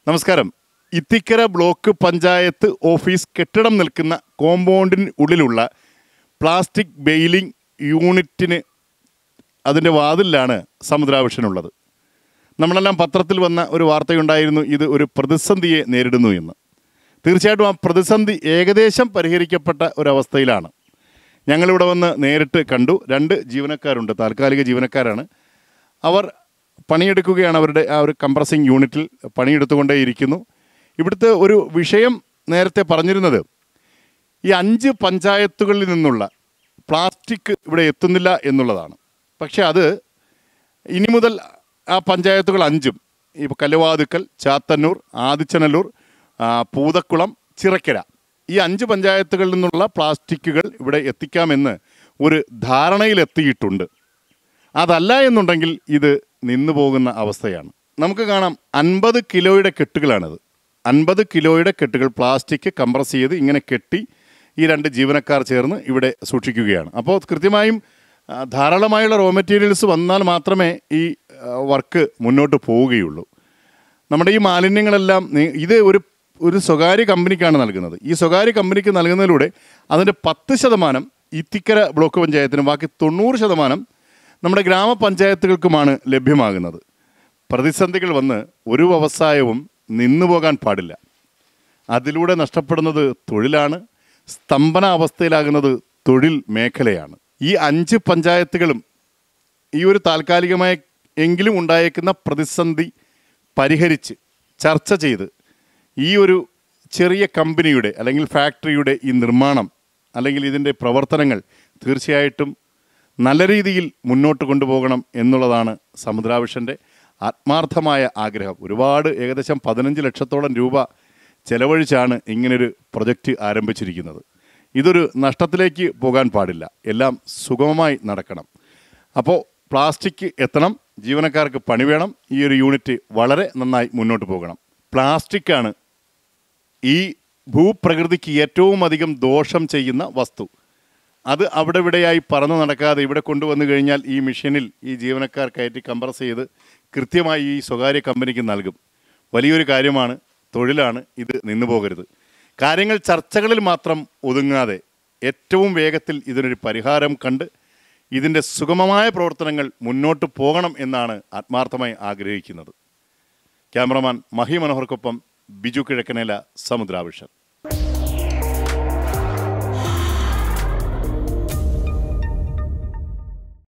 നമസ്കാരം. Ithikkara block panchayat office കെട്ടിടം നിൽക്കുന്ന കോമ്പൗണ്ടിന് ഉള്ളിലുള്ള പ്ലാസ്റ്റിക് ബെയിലിംഗ് യൂണിറ്റിന് അതിൻ്റെ വാതിലാണ് സമുദ്ര വിഷൻ ഉള്ളത്. നമ്മളെല്ലാം പത്രത്തിൽ വന്ന ഒരു വാർത്തയുണ്ടായിരുന്നു, ഇത് ഒരു പ്രതിസന്ധിയെ നേരിടുന്നു എന്ന്. തീർച്ചയായിട്ടും ആ പ്രതിസന്ധി ഏകദേശം പരിഹരിക്കപ്പെട്ട ഒരവസ്ഥയിലാണ്. ഞങ്ങളിവിടെ വന്ന് നേരിട്ട് കണ്ടു. 2 ജീവനക്കാരുണ്ട്, താൽക്കാലിക ജീവനക്കാരാണ്. അവർ പണിയെടുക്കുകയാണ്. അവരുടെ ആ ഒരു കംപ്രസിംഗ് യൂണിറ്റിൽ പണിയെടുത്തുകൊണ്ടേയിരിക്കുന്നു. ഇവിടുത്തെ ഒരു വിഷയം നേരത്തെ പറഞ്ഞിരുന്നത്, ഈ 5 പഞ്ചായത്തുകളിൽ നിന്നുള്ള പ്ലാസ്റ്റിക് ഇവിടെ എത്തുന്നില്ല എന്നുള്ളതാണ്. പക്ഷേ അത് ഇനി മുതൽ ആ പഞ്ചായത്തുകൾ 5, ഇപ്പോൾ കല്ലുവാതുക്കൽ, ചാത്തന്നൂർ, ആദിച്ചനല്ലൂർ, പൂതക്കുളം, ചിറക്കര, ഈ 5 പഞ്ചായത്തുകളിൽ നിന്നുള്ള പ്ലാസ്റ്റിക്കുകൾ ഇവിടെ എത്തിക്കാമെന്ന് ഒരു ധാരണയിലെത്തിയിട്ടുണ്ട്. അതല്ല എന്നുണ്ടെങ്കിൽ ഇത് നിന്നു പോകുന്ന അവസ്ഥയാണ്. നമുക്ക് കാണാം 50 കിലോയുടെ കെട്ടുകളാണിത്. 50 കിലോയുടെ കെട്ടുകൾ പ്ലാസ്റ്റിക് കംപ്രസ് ചെയ്ത് ഇങ്ങനെ കെട്ടി ഈ 2 ജീവനക്കാർ ചേർന്ന് ഇവിടെ സൂക്ഷിക്കുകയാണ്. അപ്പോൾ കൃത്യമായും ധാരാളമായുള്ള റോ മെറ്റീരിയൽസ് വന്നാൽ മാത്രമേ ഈ വർക്ക് മുന്നോട്ട് പോവുകയുള്ളൂ. നമ്മുടെ ഈ മാലിന്യങ്ങളെല്ലാം ഇത് ഒരു സ്വകാര്യ കമ്പനിക്കാണ് നൽകുന്നത്. ഈ സ്വകാര്യ കമ്പനിക്ക് നൽകുന്നതിലൂടെ അതിൻ്റെ 10% ഇത്തിക്കര ബ്ലോക്ക് പഞ്ചായത്തിനും ബാക്കി 90% നമ്മുടെ ഗ്രാമപഞ്ചായത്തുകൾക്കുമാണ് ലഭ്യമാകുന്നത്. പ്രതിസന്ധികൾ വന്ന് ഒരു വ്യവസായവും നിന്നു പോകാൻ പാടില്ല. അതിലൂടെ നഷ്ടപ്പെടുന്നത് തൊഴിലാണ്, സ്തംഭന അവസ്ഥയിലാകുന്നത് തൊഴിൽ മേഖലയാണ്. ഈ 5 പഞ്ചായത്തുകളും ഈ ഒരു താൽക്കാലികമായ എങ്കിലും ഉണ്ടായേക്കുന്ന പ്രതിസന്ധി പരിഹരിച്ച് ചർച്ച ചെയ്ത് ഈ ഒരു ചെറിയ കമ്പനിയുടെ അല്ലെങ്കിൽ ഫാക്ടറിയുടെ ഈ നിർമ്മാണം അല്ലെങ്കിൽ ഇതിൻ്റെ പ്രവർത്തനങ്ങൾ തീർച്ചയായിട്ടും നല്ല രീതിയിൽ മുന്നോട്ട് കൊണ്ടുപോകണം എന്നുള്ളതാണ് സമുദ്ര വിഷൻ്റെ ആത്മാർത്ഥമായ ആഗ്രഹം. ഏകദേശം 15 ലക്ഷത്തോളം രൂപ ചെലവഴിച്ചാണ് ഇങ്ങനൊരു പ്രൊജക്റ്റ് ആരംഭിച്ചിരിക്കുന്നത്. ഇതൊരു നഷ്ടത്തിലേക്ക് പോകാൻ പാടില്ല, എല്ലാം സുഗമമായി നടക്കണം. അപ്പോൾ പ്ലാസ്റ്റിക് എത്തണം, ജീവനക്കാർക്ക് പണി വേണം, ഈ ഒരു യൂണിറ്റ് വളരെ നന്നായി മുന്നോട്ട് പോകണം. പ്ലാസ്റ്റിക്കാണ് ഈ ഭൂപ്രകൃതിക്ക് ഏറ്റവും അധികം ദോഷം ചെയ്യുന്ന വസ്തു. അത് അവിടെ ഇവിടെയായി പറന്നു നടക്കാതെ ഇവിടെ കൊണ്ടുവന്നു കഴിഞ്ഞാൽ ഈ മെഷീനിൽ ഈ ജീവനക്കാർ കയറ്റി കംപ്രസ് ചെയ്ത് കൃത്യമായി ഈ സ്വകാര്യ കമ്പനിക്ക് നൽകും. വലിയൊരു കാര്യമാണ്, തൊഴിലാണ്. ഇത് നിന്നു പോകരുത്. കാര്യങ്ങൾ ചർച്ചകളിൽ മാത്രം ഒതുങ്ങാതെ ഏറ്റവും വേഗത്തിൽ ഇതിനൊരു പരിഹാരം കണ്ട് ഇതിൻ്റെ സുഗമമായ പ്രവർത്തനങ്ങൾ മുന്നോട്ട് പോകണം എന്നാണ് ആത്മാർത്ഥമായി ആഗ്രഹിക്കുന്നത്. ക്യാമറമാൻ മഹി മനോഹർക്കൊപ്പം ബിജു കിഴക്കനേല, സമുദ്ര വിഷൻ.